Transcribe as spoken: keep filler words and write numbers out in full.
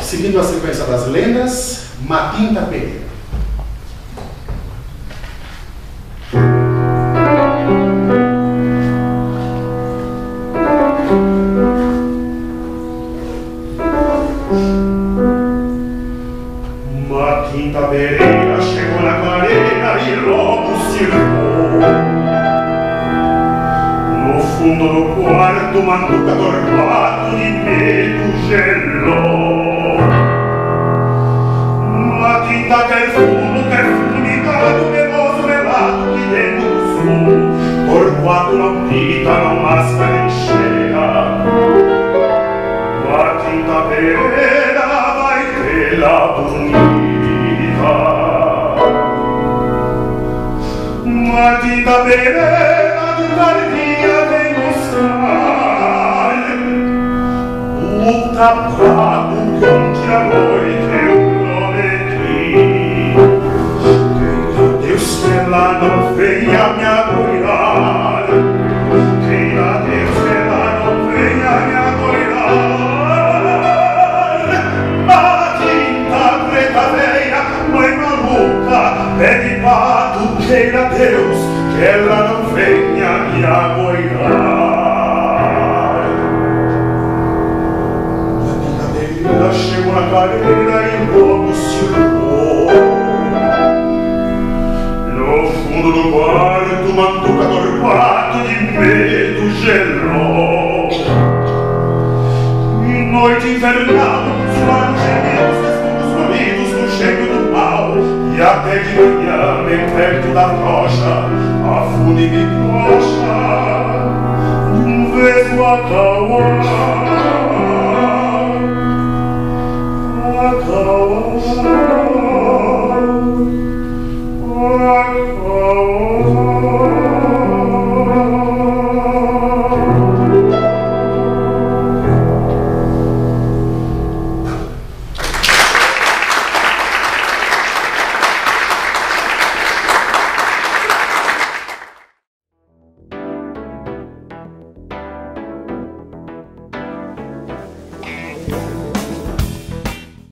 Seguindo a sequência das lendas, Matinta Pereira. Matinta Pereira chegou na clareira e logo circou. No fundo do quarto, Manduca torquado de medo gelou. Matinta quer fumo, quer fumigado, meloso, melado, que denunçou. Torquato não pita, não masca nem cheira. Matinta Pereira vai tê-la bonita. Matinta Pereira de Varginha vem mostrar o tapado que ontem à noite eu prometi. Queira Deus que ela não venha me agoirar. Queira Deus que ela não venha me agoirar. Matinta preta veia, mãe maluca, pé de pato, queira Deus que ela não venha me agoirar. Matinta Pereira chegou na clareira e logo circou. No fundo do quarto, Manduca torquato de medo gelou. Noite infernal, suaram gemidos, desfundos comidos no cheiro do mal. E até de manhã, bem perto da rocha, a fúnebre coxa de um vesgo acalmar.